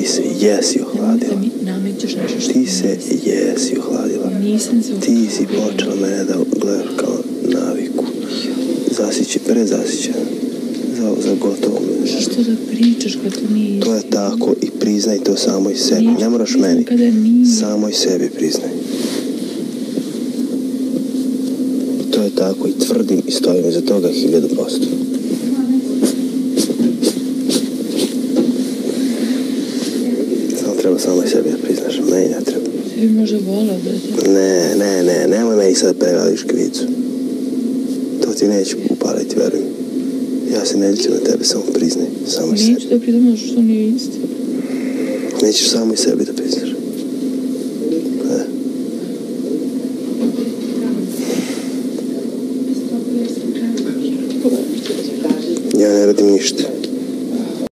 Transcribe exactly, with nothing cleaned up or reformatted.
se jesi ohladila. Ti se jesi ohladila. Ti si počela mene da gledaš kao naviku. Zasiće, prezasiće. Za, za gotovo. Što da pričaš kad to nije? To je tako i priznaj to samoj sebi. Ne moraš meni. Samoj sebi priznaj. To je tako i tvrdim i stojim iza toga hiljadu posto. Samo treba samoj sebi da priznaš. Meni ne treba. Sebi može vola da... Ne, ne, ne. Nemoj meni sad prevališ krivicu. To ti neće upaliti, verujem. Ja se ne lječem na tebe, samo priznaj. Samo sebi. Neću da priznam što nije isti. Nećeš samo i sebi da priznaš. Ne. Ja ne radim ništa.